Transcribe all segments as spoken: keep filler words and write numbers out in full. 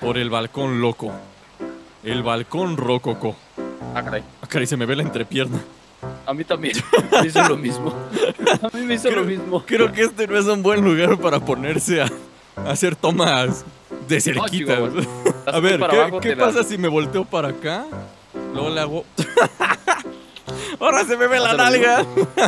por el balcón loco. El balcón rococó. Ah, caray. Ah, caray, se me ve la entrepierna. A mí también. Me hizo lo mismo. A mí me hizo creo, lo mismo. Creo que este no es un buen lugar para ponerse a, a hacer tomas de cerquita. No, a ver, ¿qué, abajo, ¿qué pasa la... si me volteo para acá? Luego le hago... Ahora se me ve la nalga.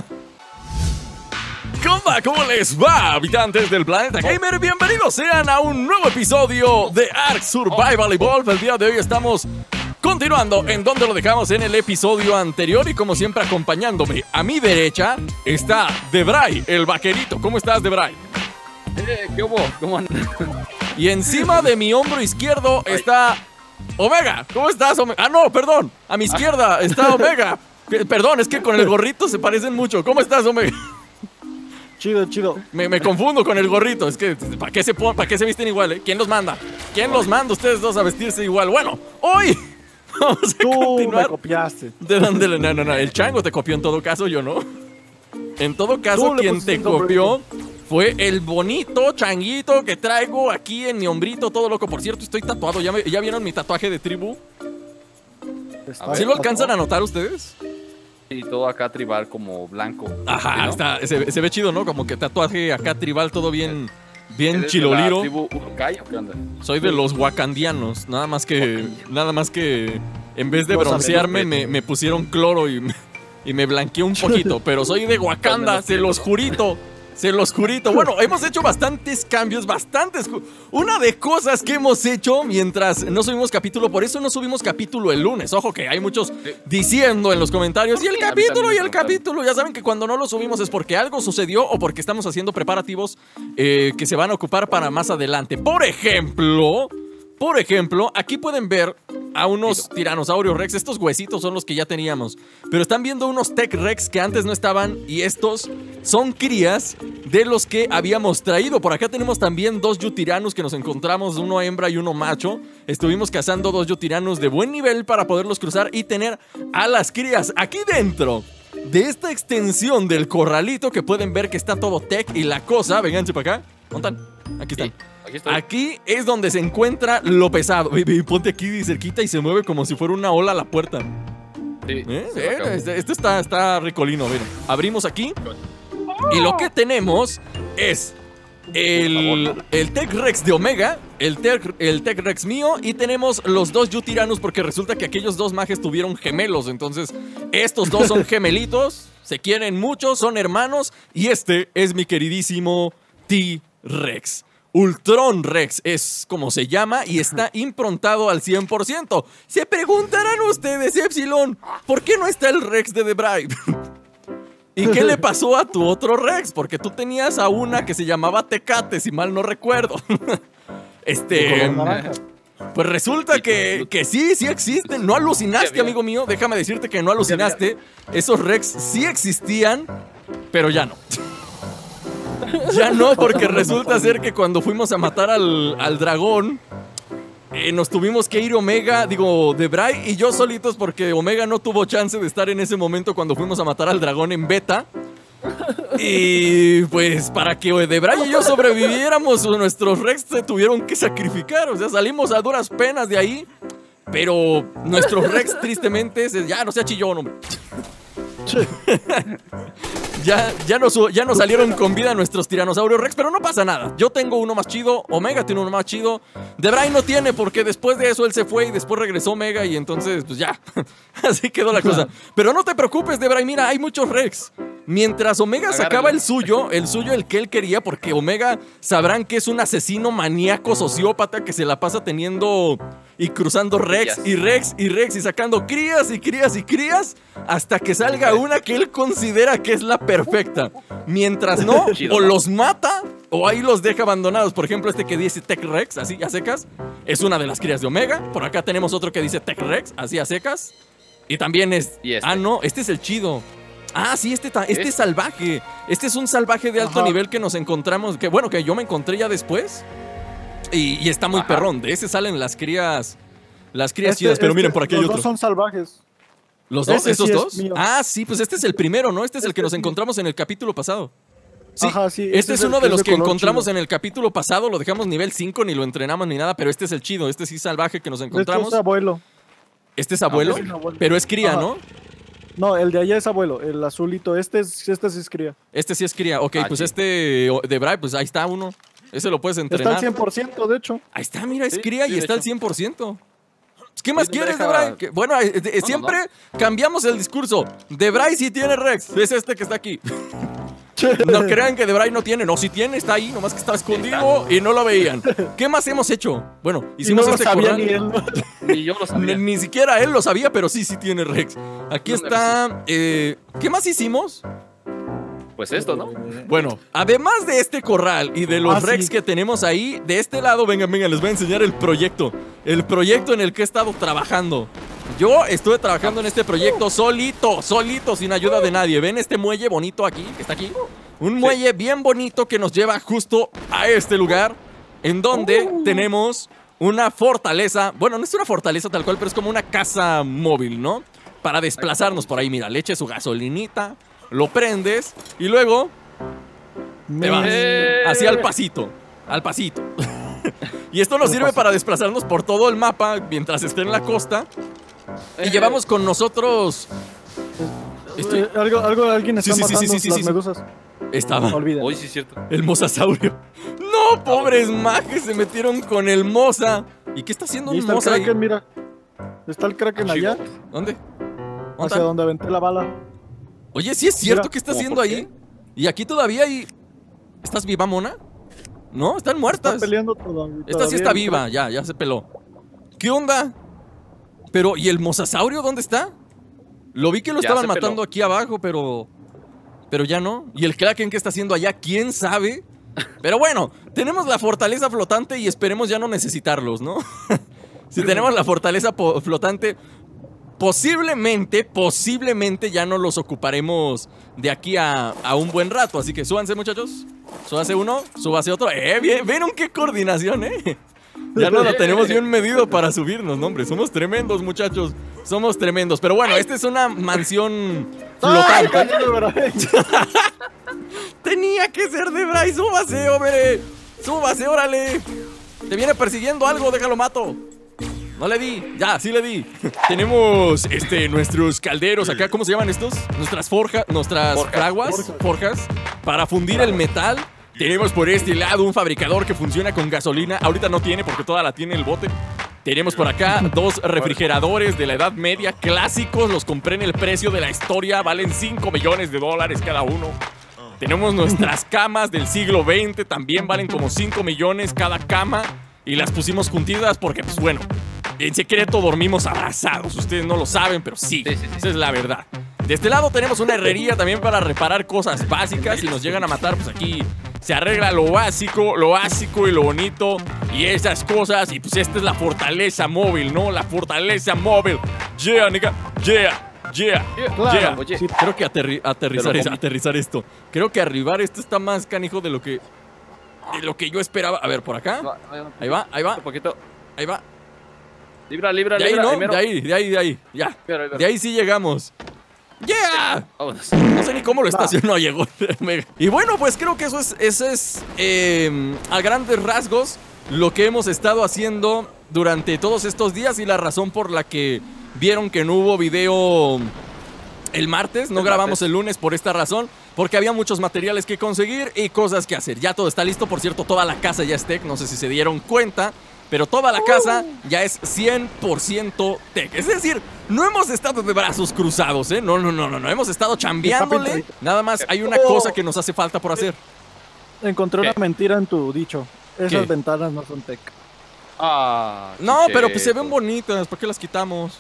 ¿Cómo, ¿Cómo les va, habitantes del planeta gamer? Bienvenidos sean a un nuevo episodio de Ark Survival Evolved. El día de hoy estamos continuando en donde lo dejamos en el episodio anterior. Y como siempre, acompañándome a mi derecha está Debray, el vaquerito. ¿Cómo estás, Debray? Eh, ¿Qué hubo? ¿Cómo andan? Y encima de mi hombro izquierdo está Omega. ¿Cómo estás, Omega? Ah, no, perdón. A mi izquierda está Omega. Perdón, es que con el gorrito se parecen mucho. ¿Cómo estás, Omega? Chido, chido. Me, me confundo con el gorrito. Es que, ¿para qué se pon, ¿para qué se visten igual, eh? ¿Quién los manda? ¿Quién los manda ustedes dos a vestirse igual? Bueno, hoy vamos a Tú continuar. me copiaste. ¿De dónde? No, no, no. El chango te copió en todo caso, yo no. En todo caso, quien te copió fue el bonito changuito que traigo aquí en mi hombrito, todo loco. Por cierto, estoy tatuado. ¿Ya, me, ya vieron mi tatuaje de tribu? ¿Sí lo alcanzan a notar ustedes? Y todo acá tribal como blanco. Ajá, ¿no? Está, se, se ve chido, ¿no? Como que tatuaje acá tribal, todo bien, bien ¿Eres chiloliro. de la tribu Uruk-hai o qué onda? Soy de los wakandianos, nada más que, nada más que en vez de broncearme me, me pusieron cloro y me, y me blanqueé un poquito. Pero soy de Wakanda, se los jurito. Se los jurito. Bueno, hemos hecho bastantes cambios, bastantes. Una de cosas que hemos hecho mientras no subimos capítulo, por eso no subimos capítulo el lunes. Ojo que hay muchos diciendo en los comentarios, y el capítulo, y el capítulo. Ya saben que cuando no lo subimos es porque algo sucedió o porque estamos haciendo preparativos eh, que se van a ocupar para más adelante. Por ejemplo, por ejemplo, aquí pueden ver a unos tiranosaurios rex. Estos huesitos son los que ya teníamos, pero están viendo unos tech rex que antes no estaban. Y estos son crías de los que habíamos traído. Por acá tenemos también dos yutiranos que nos encontramos, uno hembra y uno macho. Estuvimos cazando dos yutiranos de buen nivel para poderlos cruzar y tener a las crías. Aquí dentro de esta extensión del corralito, que pueden ver que está todo tech y la cosa. Vénganse para acá. ¿Dónde están? Aquí están. Sí, aquí, aquí es donde se encuentra lo pesado. Ponte aquí cerquita y se mueve como si fuera una ola a la puerta. Sí, ¿Eh? Este, este está, está ricolino. Miren, abrimos aquí y lo que tenemos es el, el Tech Rex de Omega, el Tech, el Tech Rex mío, y tenemos los dos Yutiranos, porque resulta que aquellos dos mages tuvieron gemelos. Entonces estos dos son gemelitos, se quieren mucho, son hermanos. Y este es mi queridísimo T-Rex. Ultron Rex es como se llama y está improntado al cien por ciento. Se preguntarán ustedes, Epsilon, ¿por qué no está el Rex de Debray? ¿Y qué le pasó a tu otro Rex? Porque tú tenías a una que se llamaba Tecate, si mal no recuerdo. Este... Pues resulta que, que sí, sí existen. No alucinaste, amigo mío. Déjame decirte que no alucinaste. Esos Rex sí existían, pero ya no. Ya no, porque resulta ser que cuando fuimos a matar al, al dragón, eh, nos tuvimos que ir Omega, digo, Debray y yo solitos, porque Omega no tuvo chance de estar en ese momento cuando fuimos a matar al dragón en beta. Y pues para que Debray y yo sobreviviéramos, nuestros Rex se tuvieron que sacrificar. O sea, salimos a duras penas de ahí. Pero nuestros Rex, tristemente, ya no sea chillón, hombre. Ya, ya, nos, ya nos salieron con vida nuestros tiranosaurios rex, pero no pasa nada. Yo tengo uno más chido, Omega tiene uno más chido. Debray no tiene, porque después de eso él se fue y después regresó Omega y entonces pues ya, así quedó la cosa. Pero no te preocupes, Debray, mira, hay muchos rex. Mientras Omega sacaba el suyo, el suyo el que él quería, porque Omega sabrán que es un asesino maníaco sociópata que se la pasa teniendo y cruzando rex y rex y rex y sacando crías y crías y crías hasta que salga una que él considera que es la perfecta. Mientras no, o los mata o ahí los deja abandonados. Por ejemplo, este que dice Tech Rex, así a secas, es una de las crías de Omega. Por acá tenemos otro que dice Tech Rex, así a secas. Y también es... ¿Y este? Ah, no, este es el chido. Ah, sí, este, este ¿Es? es salvaje. Este es un salvaje de alto Ajá. nivel que nos encontramos. Que bueno, que yo me encontré ya después. Y, y está muy Ajá. perrón. De ese salen las crías. Las crías este, chidas. Pero este, miren, por aquí hay otro. Los dos son salvajes. ¿Los dos? Ese ¿Esos sí dos? Mío. Ah, sí, pues este es el primero, ¿no? Este es este el que nos encontramos en el capítulo pasado. Sí, Ajá, sí, este, este es es el uno que de es los de que color encontramos chido. en el capítulo pasado. Lo dejamos nivel cinco, ni lo entrenamos ni nada, pero este es el chido. Este sí salvaje que nos De hecho, encontramos. es abuelo. Este es abuelo, Ese es abuelo. pero es cría, Ajá. ¿no? No, el de allá es abuelo, el azulito. Este es, este sí es cría. Este sí es cría. Ok, Ah, pues sí. este o- de Bray, pues ahí está uno. Ese lo puedes Está entrenar. al cien por ciento, de hecho. Ahí está, mira, es Sí, cría sí, y de está al hecho. cien por ciento. ¿Qué más Sí, no me quieres, deja- Debray? Que- Bueno, eh, eh, no, siempre cambiamos el discurso. Debray sí tiene Rex. Es este que está aquí. No crean que Debray no tiene. No, sí tiene, está ahí. Nomás que está escondido y no lo veían. ¿Qué más hemos hecho? Bueno, Y hicimos no lo este sabía corral. ni él. Ni yo lo Ni, sabía. ni siquiera él lo sabía, pero sí, sí tiene Rex. Aquí ¿Dónde está. eh, ¿Qué más hicimos? Pues esto, ¿no? Bueno, además de este corral y de los Ah, sí. Rex que tenemos ahí, de este lado, vengan, vengan, les voy a enseñar el proyecto. El proyecto en el que he estado trabajando. Yo estuve trabajando en este proyecto solito, solito, sin ayuda de nadie. ¿Ven este muelle bonito aquí, que está aquí? Un muelle bien bonito que nos lleva justo a este lugar, en donde tenemos una fortaleza. Bueno, no es una fortaleza tal cual, pero es como una casa móvil, ¿no? Para desplazarnos por ahí. Mira, le eches su gasolinita, lo prendes y luego te vas. Eh. Así al pasito, al pasito. Y esto nos sirve para desplazarnos por todo el mapa mientras esté en la costa. Y Eh. llevamos con nosotros... Estoy- Eh, algo, algo, alguien está Sí, sí, sí, matando sí, sí, las sí, sí. medusas. Estaba Olvida. Hoy sí es cierto. el mosasaurio. No, pobres majes, se metieron con el mosa. ¿Y qué está haciendo Ahí un está el mosa ahí? Kraken, mira. Está el Kraken allá, ¿Dónde? ¿Dónde hacia está? donde aventé la bala. Oye, sí es cierto Mira, que está ¿cómo haciendo por ahí. Y aquí todavía hay... ¿Estás viva, mona? No, están Está muertas. peleando todavía. Esta sí está viva, ya, ya se peló. ¿Qué onda? Pero, ¿y el mosasaurio dónde está? Lo vi que lo Ya estaban se peló. matando aquí abajo, pero... Pero ya no. ¿Y el Kraken qué está haciendo allá? ¿Quién sabe? Pero bueno, tenemos la fortaleza flotante y esperemos ya no necesitarlos, ¿no? Si tenemos la fortaleza po- flotante, posiblemente, posiblemente ya no los ocuparemos de aquí a, a un buen rato. Así que súbanse, muchachos. Súbase uno, súbase otro. ¡Eh, bien! ¿Vieron qué coordinación, eh? Ya no lo tenemos bien medido para subirnos, no, hombre. Somos tremendos, muchachos. Somos tremendos. Pero bueno, esta es una mansión ¡Ay, flotante. cállate, Bray! Tenía que ser de Bray. Súbase, hombre. Súbase, órale. Te viene persiguiendo algo, déjalo mato. No le di, ya, sí le di. Tenemos este, nuestros calderos acá, ¿cómo se llaman estos? Nuestras forjas, nuestras Forjas. fraguas, Forjas. forjas, para fundir el metal. Tenemos por este lado un fabricador que funciona con gasolina. Ahorita no tiene porque toda la tiene el bote. Tenemos por acá dos refrigeradores de la Edad Media clásicos. Los compré en el precio de la historia. Valen cinco millones de dólares cada uno. Tenemos nuestras camas del siglo veinte. También valen como cinco millones cada cama. Y las pusimos juntitas porque, pues bueno, en secreto dormimos abrazados. Ustedes no lo saben, pero sí, Sí, sí, sí. esa es la verdad. De este lado tenemos una herrería también para reparar cosas básicas. Si nos llegan a matar, pues aquí se arregla lo básico, lo básico y lo bonito. Y esas cosas. Y pues esta es la fortaleza móvil, ¿no? La fortaleza móvil. Yeah, nigga. Yeah. Yeah, Claro, yeah. oye. sí. Creo que aterri- aterrizar, Pero es- como- aterrizar esto. Creo que arribar esto está más canijo de lo que de lo que yo esperaba. A ver, por acá. No, no, no. Ahí va, ahí va, Un poquito. ahí va. Libra, libra, De ahí, libra. ¿no? primero. De ahí, de ahí, de ahí. Ya. Mira, mira. De ahí sí llegamos. ¡Yeah! Vámonos. No sé ni cómo lo estacionó, llegó. Y bueno, pues creo que eso es, eso es eh, a grandes rasgos lo que hemos estado haciendo durante todos estos días y la razón por la que vieron que no hubo video el martes. No El grabamos martes. el lunes por esta razón, porque había muchos materiales que conseguir y cosas que hacer. Ya todo está listo, por cierto, toda la casa ya es tech, no sé si se dieron cuenta. Pero toda la casa ya es cien por ciento tech. Es decir, no hemos estado de brazos cruzados, ¿eh? No, no, no, no, no. Hemos estado chambeándole. pintadito. Nada más hay una Oh. cosa que nos hace falta por hacer. Encontré una ¿Qué? mentira en tu dicho. Esas ¿Qué? ventanas no son tech. Ah, No, chicheto. pero pues se ven bonitas. ¿Por qué las quitamos?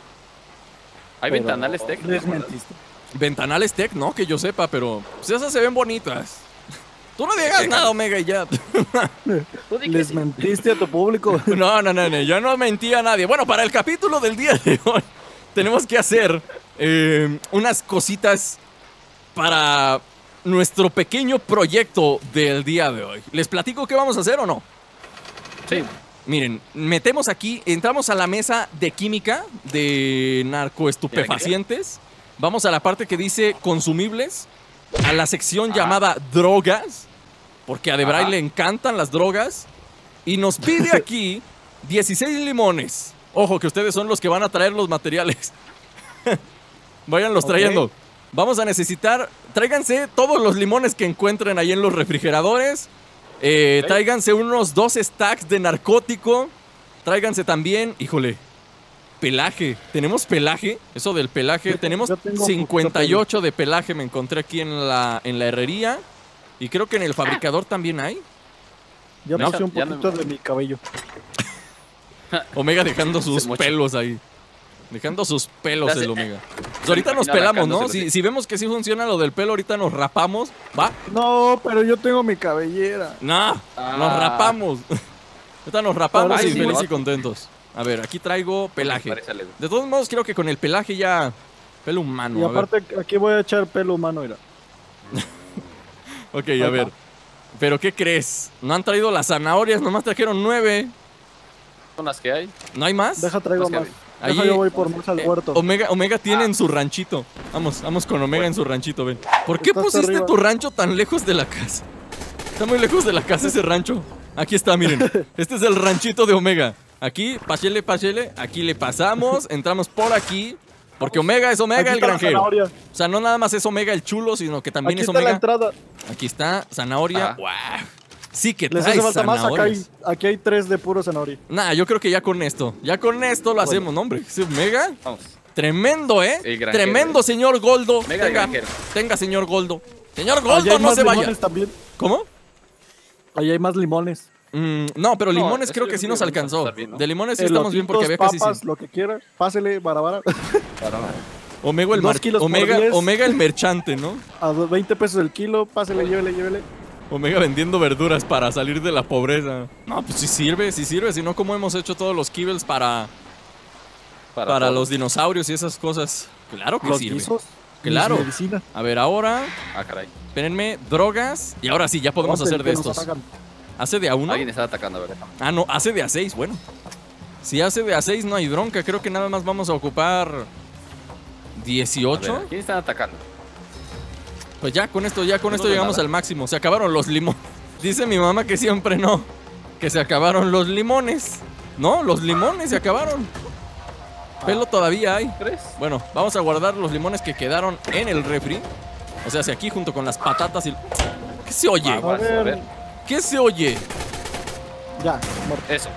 ¿Hay Pero ventanales tech? Les mentiste. Ventanales tech, no, que yo sepa, pero pues esas se ven bonitas. Tú no digas nada, Omega, y ya. Tú di que Les sí. mentiste a tu público. No, no, no, no, yo no mentí a nadie. Bueno, para el capítulo del día de hoy tenemos que hacer eh, unas cositas para nuestro pequeño proyecto del día de hoy. ¿Les platico qué vamos a hacer o no? Sí. Miren, metemos aquí, entramos a la mesa de química de narcoestupefacientes. Vamos a la parte que dice consumibles. a la sección llamada drogas, porque a Debray le encantan las drogas, y nos pide aquí dieciséis limones. Ojo, que ustedes son los que van a traer los materiales. Váyanlos okay. trayendo. Vamos a necesitar, tráiganse todos los limones que encuentren ahí en los refrigeradores. Eh, okay. Tráiganse unos dos stacks de narcótico. Tráiganse también, híjole, pelaje. ¿Tenemos pelaje? Eso del pelaje. Yo, Tenemos yo cincuenta y ocho de pelaje, me encontré aquí en la, en la herrería. Y creo que en el fabricador ah. también hay. Ya puse un poquito no... de mi cabello. Omega dejando sus pelos ahí. Dejando sus pelos el Omega. Pues ahorita nos pelamos, ¿no? Si, si vemos que sí funciona lo del pelo, ahorita nos rapamos. ¿Va? No, pero yo tengo mi cabellera. No, ah. nos rapamos. Ahorita nos rapamos Ay, y sí, felices y contentos. A ver, aquí traigo pelaje. De todos modos, creo que con el pelaje ya... Pelo humano. Y aparte, aquí voy a echar pelo humano, mira. Ok, a ver. ¿Pero qué crees? No han traído las zanahorias, nomás trajeron nueve. ¿Son las que hay? ¿No hay más? Deja, traigo más. Ahí, Deja, yo voy por más al huerto. Eh, Omega, Omega tiene ah. en su ranchito. Vamos, vamos con Omega bueno. en su ranchito, ven. ¿Por qué Estás pusiste arriba. tu rancho tan lejos de la casa? Está muy lejos de la casa ese rancho. Aquí está, miren. Este es el ranchito de Omega. Aquí, pásele, pásele. Aquí le pasamos, entramos por aquí. Porque Omega es Omega el granjero. O sea, no nada más es Omega el chulo, sino que también aquí es está Omega. La entrada. Aquí está, zanahoria. Wow. Sí que Les hace falta más. Acá hay, aquí hay tres de puro zanahoria. Nah, yo creo que ya con esto. Ya con esto lo bueno. hacemos, ¿no, hombre? ¿Es Omega? Vamos. Tremendo, ¿eh? Tremendo, señor Goldo. Omega tenga, tenga, señor Goldo. Señor Goldo, no se vaya. También. ¿Cómo? Ahí hay más limones. Mm, no, pero limones no, creo que sí nos alcanzó. Bien, ¿no? De limones sí eh, estamos bien porque había papas, casi sí. Lo que quiera, pásele, barabara. Omega el, mar Omega, Omega el merchante, ¿no? A veinte pesos el kilo, pásele, llévele, llévele. Omega vendiendo verduras para salir de la pobreza. No, pues sí sirve, sí sirve. Si no, ¿cómo hemos hecho todos los kibbles para... Para, para los dinosaurios y esas cosas? Claro que los sirve. Guisos, claro. A ver, ahora... Ah, caray. Espérenme, drogas. Y ahora sí, ya podemos hacer de estos. ¿Hace de a uno? Alguien está atacando, a ver. Ah, no, hace de a seis, bueno. Si hace de a seis no hay bronca. Creo que nada más vamos a ocupar... dieciocho. ¿Quién está atacando? Pues ya, con esto, ya con no esto llegamos nada. al máximo. Se acabaron los limones. Dice mi mamá que siempre no. Que se acabaron los limones. No, los limones se acabaron. Pelo todavía hay. ¿Crees? Bueno, vamos a guardar los limones que quedaron en el refri. O sea, si aquí junto con las patatas y... ¿Qué se oye? A ver. A ver. ¿Qué se oye? Ya, eso.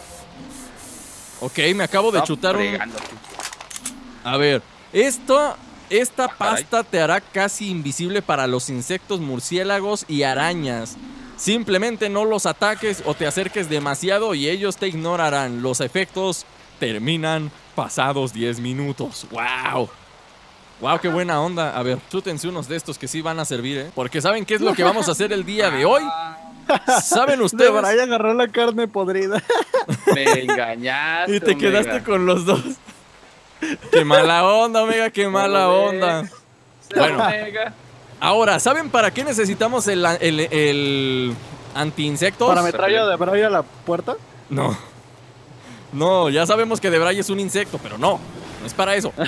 Ok, me acabo de Está chutar fregando. un... A ver, esto... Esta ah, pasta te hará casi invisible para los insectos, murciélagos y arañas. Simplemente no los ataques o te acerques demasiado y ellos te ignorarán. Los efectos terminan pasados diez minutos. ¡Wow! ¡Wow, qué buena onda! A ver, chútense unos de estos que sí van a servir, ¿eh? Porque ¿saben qué es lo que vamos a hacer el día de hoy? ¿Saben ustedes? Debería agarrar la carne podrida. Me engañaste, y te quedaste Omega. con los dos. ¡Qué mala onda, Omega! ¡Qué mala onda! Bueno, ahora, ¿saben para qué necesitamos el, el, el anti-insectos? ¿Para metralla de Debray a la puerta? No. No, ya sabemos que Debray es un insecto, pero no. No es para eso.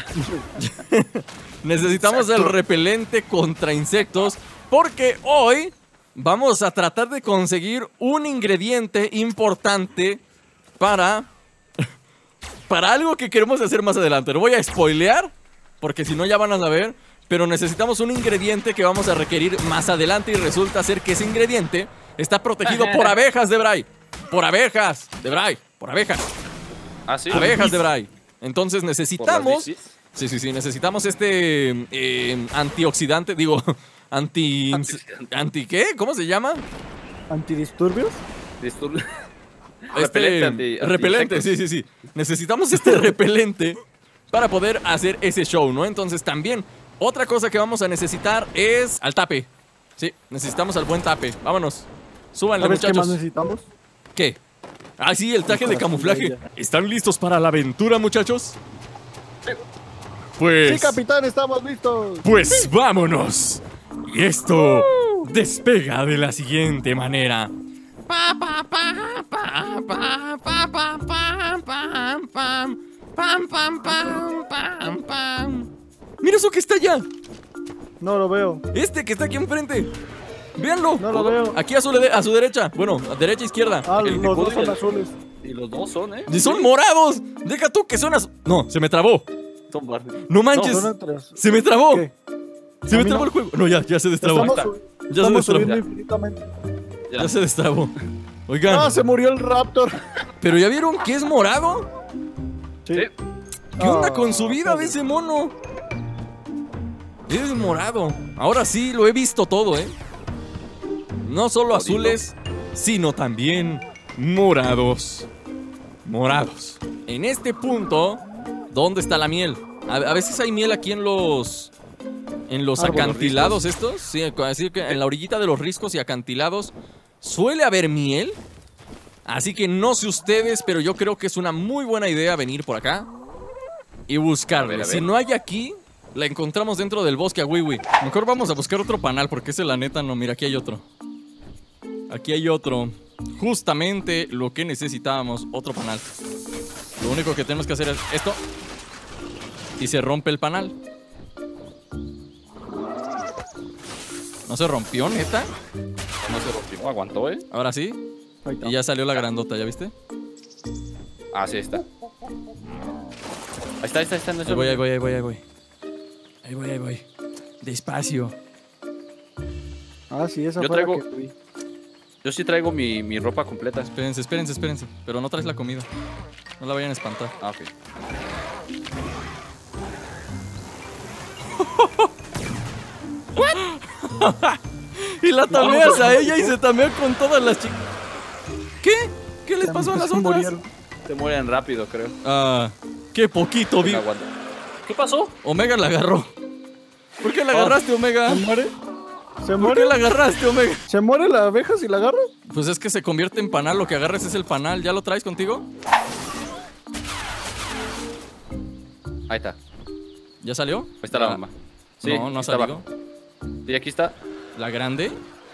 Necesitamos Exacto. el repelente contra insectos porque hoy vamos a tratar de conseguir un ingrediente importante para... Para algo que queremos hacer más adelante. Lo voy a spoilear, porque si no ya van a saber. Pero necesitamos un ingrediente que vamos a requerir más adelante. Y resulta ser que ese ingrediente está protegido por abejas, Debray. Por abejas, Debray. Por abejas. ¿Ah, sí? Abejas, Debray. Entonces necesitamos... Sí, sí, sí. Necesitamos este eh, antioxidante. Digo, anti... Antioxidante. ¿Anti qué? ¿Cómo se llama? ¿Antidisturbios? Disturbios. Este, repelente, anti, anti repelente, insectos. sí, sí, sí. Necesitamos este repelente para poder hacer ese show, ¿no? Entonces también, otra cosa que vamos a necesitar es al tape. Sí, necesitamos al buen tape. Vámonos. Súbanle, muchachos. ¿Qué más necesitamos? ¿Qué? Ah, sí, el traje de camuflaje. ¿Están listos para la aventura, muchachos? Pues... Sí, capitán, estamos listos. Pues sí. vámonos. Y esto uh. despega de la siguiente manera. Pa, pa, pa, pa, pa, pa, pa, pam, pam, pam, pam, pam, pam, pam, pam. ¡Mira eso que está allá! No lo veo. Este que está aquí enfrente. Véanlo. No lo veo. Aquí a su, a su derecha. Bueno, a derecha, izquierda. Ah, El los dos Nico y son el- azules. Y los dos son, ¿eh? ¡Y son morados! Deja tú que son az- No, se me trabó. Son Barney. No manches. Son tres. Se me trabó. ¿Qué? Se A me mí trabó no. el juego. No, ya, ya se destrabó. Estamos, está. su- Ya se estamos destrabó. subiendo Ya. infinitamente. Ya se destrabó. Oigan, Ah, se murió el Raptor. ¿pero ya vieron que es morado? Sí. Sí. ¿Qué onda Ah, con su vida de ese mono? Es morado. Ahora sí, lo he visto todo, ¿eh? No solo azules, sino también morados. Morados. En este punto, ¿dónde está la miel? A, a veces hay miel aquí en los... En los Árboles, acantilados estos. Sí, así que en la orillita de los riscos y acantilados suele haber miel. Así que no sé ustedes, pero yo creo que es una muy buena idea venir por acá y buscarla. A ver, a ver. Si no hay aquí, la encontramos dentro del bosque a Wiwi. Mejor vamos a buscar otro panal porque ese la neta no. Mira, aquí hay otro. Aquí hay otro. Justamente lo que necesitábamos, otro panal. Lo único que tenemos que hacer es esto. Y se rompe el panal. ¿No se rompió, neta? No se rompió, aguantó, ¿eh? Ahora sí. Ahí está. Y ya salió la grandota, ¿ya viste? Ah, sí, está. Ahí está, ahí está, ahí está. No Ahí voy, ahí voy, ahí voy, ahí voy. Ahí voy, ahí voy. Despacio. Ah, sí, esa Yo fue la traigo- que vi. Yo sí traigo mi, mi ropa completa. Espérense, espérense, espérense. Pero no traes la comida. No la vayan a espantar. Ah, ok. Y la tameas a ella y se tamea con todas las chicas. ¿Qué? ¿Qué les pasó a las Se otras? murieron. Se mueren rápido, creo. Ah, qué poquito vi. No aguanta. ¿Qué pasó? Omega la agarró. ¿Por qué la Oh. agarraste, Omega? ¿Se muere? ¿Se ¿Por muere? qué la agarraste, Omega? ¿Se muere la abeja si la agarro? Pues es que se convierte en panal. Lo que agarres es el panal. ¿Ya lo traes contigo? Ahí está. Ahí ¿Ya salió? está la Ah, mamá. Sí, no, no ha está salido. abajo. Sí, aquí está. ¿La grande?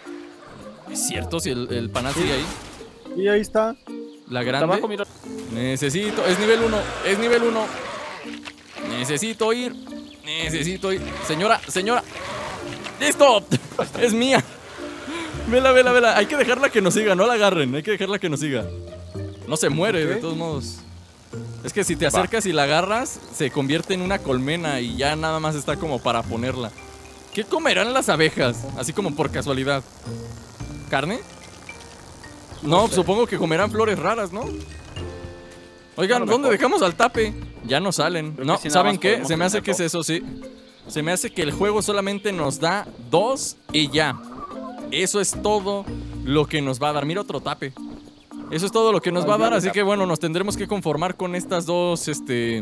Es cierto, si el, el panal sigue ahí. Y ahí está. ¿La Está grande? abajo, mira. Necesito, es nivel uno, es nivel uno. Necesito ir, necesito ir. Señora, señora. ¡Listo! Es mía. Vela, vela, vela. Hay que dejarla que nos siga, no la agarren. Hay que dejarla que nos siga. No se muere, Ok. de todos modos. Es que si te acercas y la agarras, se convierte en una colmena y ya nada más está como para ponerla. ¿Qué comerán las abejas? Así como por casualidad. ¿Carne? No, supongo que comerán flores raras, ¿no? Oigan, A lo ¿dónde mejor. dejamos al tape? Ya no salen. Creo que No, sí, nada ¿saben más qué? podemos Se me hace tener que es dos. eso, sí. Se me hace que el juego solamente nos da dos y ya. Eso es todo lo que nos va a dar. Mira otro tape. Eso es todo lo que nos Ay, va a dar, mira, así que bueno, nos tendremos que conformar con estas dos, este...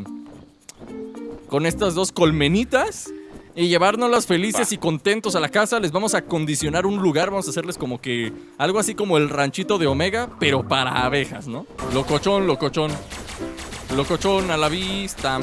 Con estas dos colmenitas y llevárnoslas felices Va. y contentos a la casa. Les vamos a acondicionar un lugar, vamos a hacerles como que... Algo así como el ranchito de Omega, pero para abejas, ¿no? Locochón, locochón. Locochón a la vista.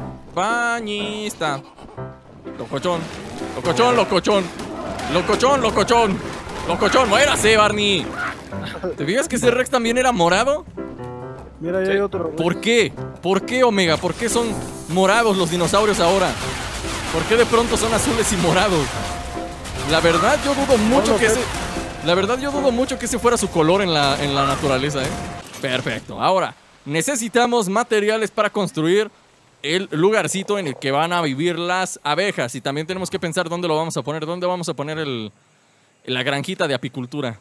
Bañista. Locochón. Locochón, locochón. Locochón, locochón. Locochón, muérase, Barney. ¿Te fijas que ese Rex también era morado? Mira, ahí Sí. hay otro. ¿Por qué? ¿Por qué, Omega? ¿Por qué son morados los dinosaurios ahora? ¿Por qué de pronto son azules y morados? La verdad, yo dudo mucho que ese... La verdad, yo dudo mucho que ese fuera su color en la, en la naturaleza, ¿eh? Perfecto. Ahora, necesitamos materiales para construir el lugarcito en el que van a vivir las abejas. Y también tenemos que pensar dónde lo vamos a poner. ¿Dónde vamos a poner el, la granjita de apicultura?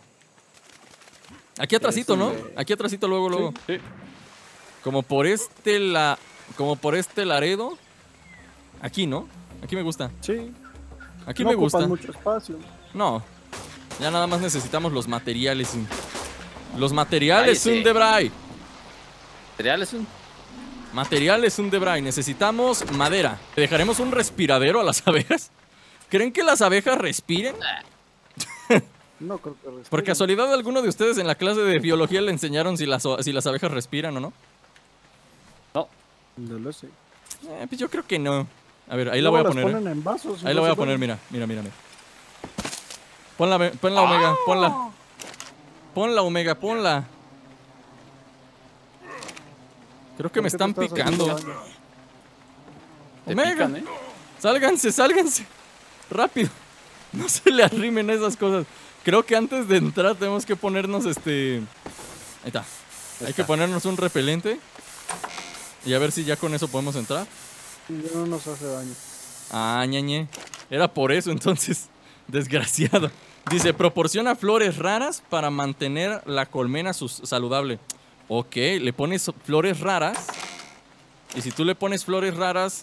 Aquí atrásito, ¿no? Aquí atrásito, luego, luego. Sí. Como por este la... Como por este Laredo. Aquí, ¿no? Aquí me gusta. Sí. Aquí No me gusta. ocupan mucho espacio. No. Ya nada más necesitamos los materiales. Los materiales, Cállese. un Debray. Cereales. un- Materiales, un Debray. Necesitamos madera. ¿Dejaremos un respiradero a las abejas? ¿Creen que las abejas respiren? No creo que respiren. ¿Por casualidad alguno de ustedes en la clase de biología le enseñaron si las, si las abejas respiran o no? No. No lo sé. Eh, pues yo creo que no. A ver, ahí la voy a Luego las poner. ¿eh? ponen en vasos. Ahí no la voy se a poner, pueden. mira, mira, mira, mira. Ponla, ve- ponla Omega, ponla. Ponla Omega, ponla. Creo que ¿Por me qué están te estás haciendo picando. daño? Te Omega, pican, ¿eh? sálganse, sálganse. rápido. No se le arrimen esas cosas. Creo que antes de entrar tenemos que ponernos este... Ahí está. Hay que ponernos un repelente. Y a ver si ya con eso podemos entrar. Ya no nos hace daño. Ah, ñañe. Era por eso entonces. Desgraciado. Dice, proporciona flores raras para mantener la colmena saludable. Ok, le pones flores raras. Y si tú le pones flores raras...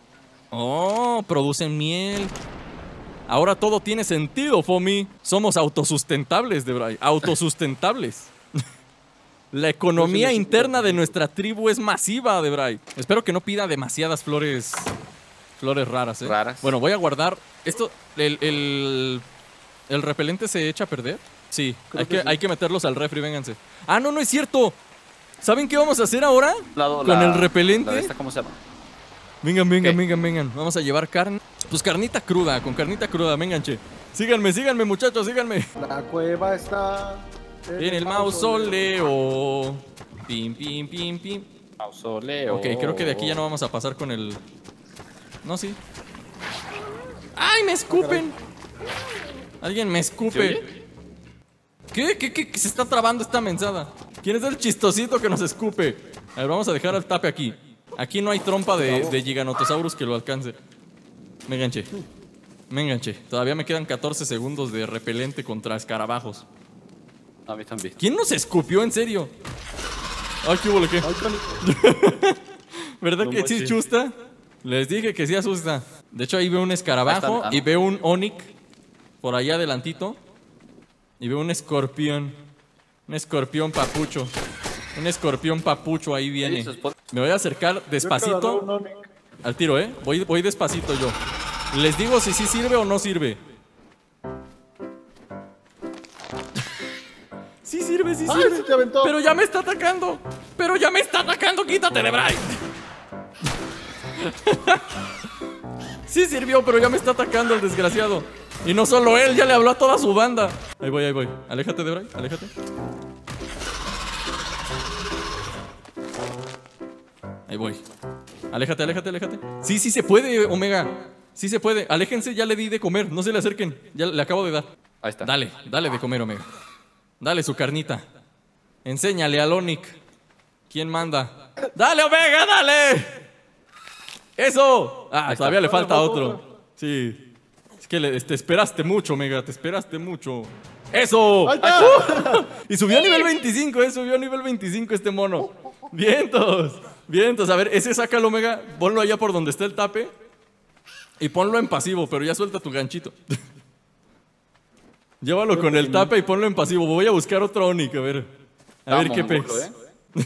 Oh, producen miel. Ahora todo tiene sentido, Fomi. Somos autosustentables, Debray. Autosustentables. La economía interna de nuestra tribu es masiva, Debray. Espero que no pida demasiadas flores... Flores raras, ¿eh? Raras. Bueno, voy a guardar... Esto... El... el ¿El repelente se echa a perder? Sí, hay que, que sí. hay que meterlos al refri, vénganse. ¡Ah, no, no es cierto! ¿Saben qué vamos a hacer ahora? Lado, Con la- el repelente. la de esta, ¿cómo se llama? Vengan, vengan, ¿Qué? vengan, vengan. Vamos a llevar carne. Pues carnita cruda, con carnita cruda, vengan, che. Síganme, síganme, muchachos, síganme. La cueva está En el mausoleo. Pim, pim, pim, pim. Mausoleo. Ok, creo que de aquí ya no vamos a pasar con el... No, sí. ¡Ay, me escupen! Alguien me escupe. ¿Qué? ¿Qué? ¿Qué? ¿Qué se está trabando esta mensada? ¿Quién es el chistosito que nos escupe? A ver, vamos a dejar al tape aquí. Aquí no hay trompa de, de Giganotosaurus que lo alcance. Me enganché. Me enganché. Todavía me quedan catorce segundos de repelente contra escarabajos. A mí también. ¿Quién nos escupió, en serio? Ay, ¿qué hubo, qué? ¿Verdad No que sí manches. chusta? Les dije que sí asusta. De hecho, ahí veo un escarabajo Ahí está, ah, no. y veo un Onyx por allá adelantito. Y veo un escorpión. Un escorpión papucho. Un escorpión papucho ahí viene. Sí, eso es- Me voy a acercar despacito al tiro, ¿eh? Voy, voy despacito yo. Les digo si sí sirve o no sirve. Sí sirve, sí ¡Ay, sirve. se te aventó! Pero ya me está atacando. Pero ya me está atacando. Quítate, Debray. Sí sirvió, pero ya me está atacando el desgraciado. Y no solo él, ya le habló a toda su banda. Ahí voy, ahí voy. Aléjate, Debray, aléjate. Ahí voy. Aléjate, aléjate, aléjate. Sí, sí se puede, Omega. Sí se puede. Aléjense, ya le di de comer. No se le acerquen. Ya le acabo de dar. Ahí está. Dale, dale de comer, Omega. Dale su carnita. Enséñale al Onyx. ¿Quién manda? ¡Dale, Omega, dale! ¡Eso! Ah, Ahí todavía está. le falta otro. Sí. Es que le- te esperaste mucho, Omega. Te esperaste mucho. ¡Eso! ¡Ahí está! Y subió a nivel veinticinco, eh. Subió a nivel veinticinco este mono. Vientos. Vientos. A ver, ese sácalo, Omega. Ponlo allá por donde está el tape. Y ponlo en pasivo, pero ya suelta tu ganchito. Llévalo con el tape y ponlo en pasivo. Voy a buscar otro Onyx, a ver. A ver Está qué mongolo, pez. ¿eh?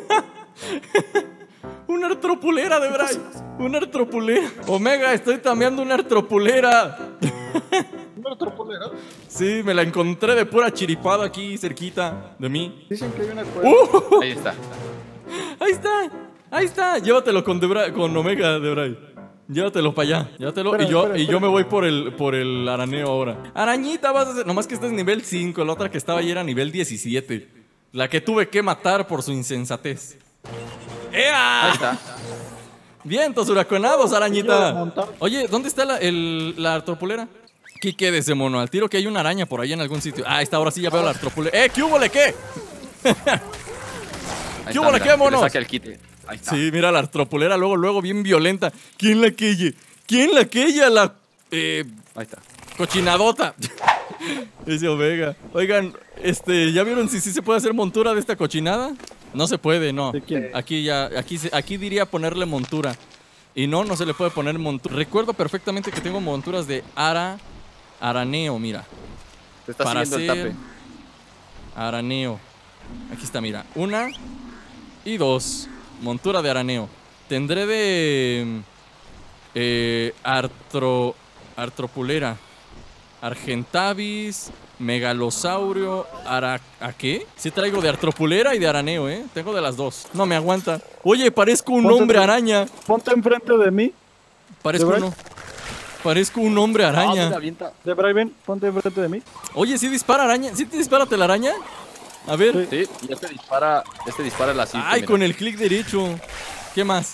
Una artropulera, de Bray. Una artropulera. Omega, estoy tameando una artropulera. ¿Una artropolera? Sí, me la encontré de pura chiripada aquí cerquita de mí. Dicen que hay una cueva. ¡Uh! Ahí está. Ahí está, ahí está. Llévatelo con, Debray, con Omega, Debray. Llévatelo para allá. Llévatelo. Espera, y yo, espera, y yo espera. me voy por el, por el araneo ahora. Arañita, vas a hacer. Nomás que esta es nivel cinco. La otra que estaba ahí era nivel diecisiete. La que tuve que matar por su insensatez. ¡Ea! Ahí está. Vientos huraconados, Quiero arañita. montar. Oye, ¿dónde está la, el- la artropulera? ¿Qué quede ese mono? Al tiro que hay una araña por ahí en algún sitio. Ah, ahí está, ahora sí ya veo la artropulera. ¡Eh, qué hubo, le qué! Ahí ¿Qué está, hubo, mira, qué, monos? que le saque el quite. Ahí está. Sí, mira la artropulera, luego, luego, bien violenta. ¿Quién la quelle? ¿Quién la quella? La eh, Ahí está. cochinadota. Dice Omega. Oigan, este, ¿ya vieron si sí se puede hacer montura de esta cochinada? No se puede, no. ¿De quién? Aquí ya, aquí, se- aquí diría ponerle montura. Y no, no se le puede poner montura. Recuerdo perfectamente que tengo monturas de ara, araneo, mira. Te está Para siguiendo el hacer tape. araneo. Aquí está, mira. Una y dos. Montura de araneo. Tendré de... Eh, artro... Artropulera. Argentavis. Megalosaurio. Ara... ¿A qué? Sí traigo de artropulera y de araneo, ¿eh? Tengo de las dos. No me aguanta. Oye, parezco un Ponte hombre enfrente. araña. Ponte enfrente de mí. Parezco ¿De uno. Parezco un hombre Ah, araña. mira, avienta. De Braven, ponte enfrente de mí. Oye, ¿sí dispara araña? ¿Sí te dispara telaraña? A ver. Sí. Sí, y este dispara, este dispara la cinta. Ay, mira. con el clic derecho. ¿Qué más?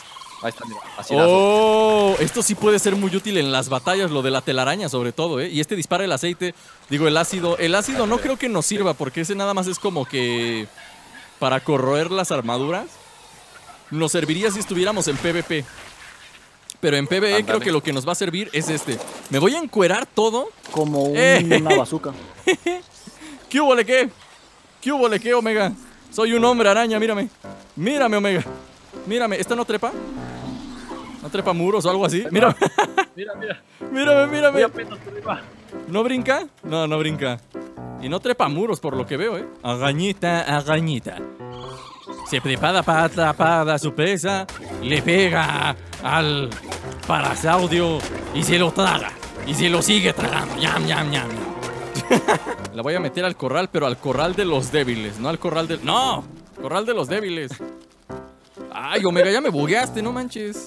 Ahí está, mira. Acidazo. Oh, esto sí puede ser muy útil en las batallas, lo de la telaraña sobre todo, ¿eh? Y este dispara el aceite, digo el ácido. El ácido no creo que nos sirva porque ese nada más es como que para corroer las armaduras. Nos serviría si estuviéramos en PvP. Pero en PvE Ándale. creo que lo que nos va a servir es este. Me voy a encuerar todo. Como un- Eh. una bazooka. ¿Qué hubo, le qué? ¿Qué hubo, le qué, Omega? Soy un hombre araña, mírame. Mírame, Omega. Mírame, ¿esta no trepa? ¿No trepa muros o algo así? Mírame, Mira, mira. mírame, mírame. Voy apenas por arriba. ¿No brinca? No, no brinca. Y no trepa muros por lo que veo, ¿eh? Agañita, agañita. Se prepara para atrapar a su presa, le pega al parasaudio y se lo traga. Y se lo sigue tragando. Ñam, ñam, ñam. La voy a meter al corral, pero al corral de los débiles, no al corral del... ¡No! Corral de los débiles. Ay, Omega, ya me bugueaste, no manches.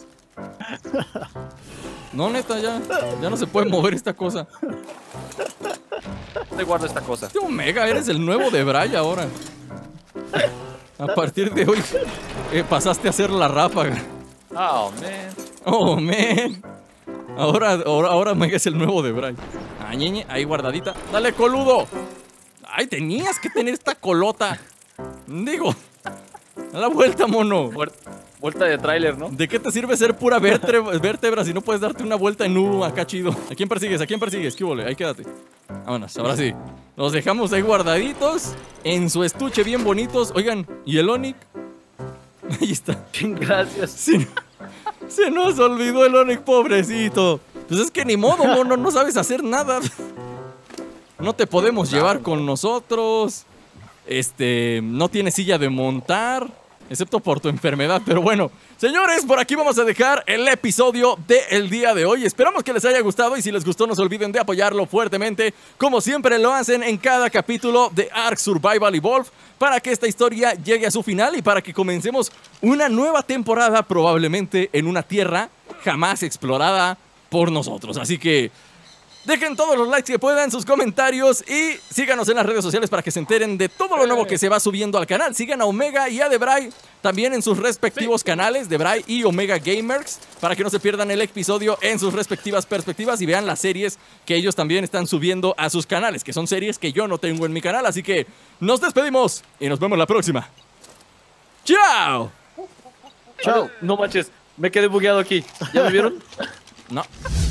No, neta, ya. Ya no se puede mover esta cosa. ¿Dónde guardo esta cosa? Este Omega, eres el nuevo de Bray ahora. A partir de hoy eh, pasaste a ser la ráfaga. Oh, man. Oh, man. Ahora, ahora, ahora Omega es el nuevo de Bray. Ah, ñeñe, ahí guardadita. ¡Dale, coludo! Ay, tenías que tener esta colota. Digo, a la vuelta, mono. Vuel- Vuelta de tráiler, ¿no? ¿De qué te sirve ser pura vértebra, vértebra si no puedes darte una vuelta en U acá chido? ¿A quién persigues? ¿A quién persigues? ¿Qué hubo? Ahí quédate. Vámonos, ahora sí. Los dejamos ahí guardaditos, en su estuche bien bonitos. Oigan, ¿y el Onic? Ahí está. Gracias. Sí, se nos olvidó el Onic, pobrecito. Pues es que ni modo, mono, no sabes hacer nada. No te podemos llevar con nosotros. Este, no tienes silla de montar, excepto por tu enfermedad. Pero bueno, señores, por aquí vamos a dejar el episodio del día de hoy. Esperamos que les haya gustado y si les gustó no se olviden de apoyarlo fuertemente, como siempre lo hacen en cada capítulo de Ark Survival Evolved, para que esta historia llegue a su final y para que comencemos una nueva temporada, probablemente en una tierra jamás explorada por nosotros. Así que dejen todos los likes que puedan, sus comentarios y síganos en las redes sociales para que se enteren de todo lo nuevo que se va subiendo al canal. Sigan a Omega y a Debray también en sus respectivos canales, Debray y Omega Gamers, para que no se pierdan el episodio en sus respectivas perspectivas y vean las series que ellos también están subiendo a sus canales, que son series que yo no tengo en mi canal. Así que nos despedimos y nos vemos la próxima. ¡Chao! Chao. No manches, me quedé bugueado aquí. ¿Ya me vieron? No.